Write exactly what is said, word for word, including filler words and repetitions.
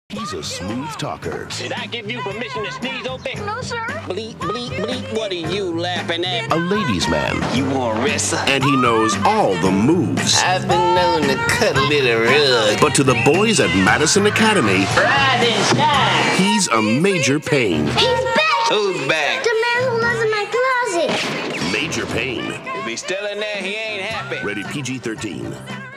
He's a smooth talker. Did I give you permission to sneeze open? No, sir. Bleep, bleep, bleep. What are you laughing at? A ladies' man. You want wrestle? And he knows all the moves. I've been known to cut a little rug. But to the boys at Madison Academy, Rise and shine. he's a major Payne. He's back. Who's back? The man who lives in my closet. Major Payne. If he's still in there, he ain't happy. Rated P G thirteen.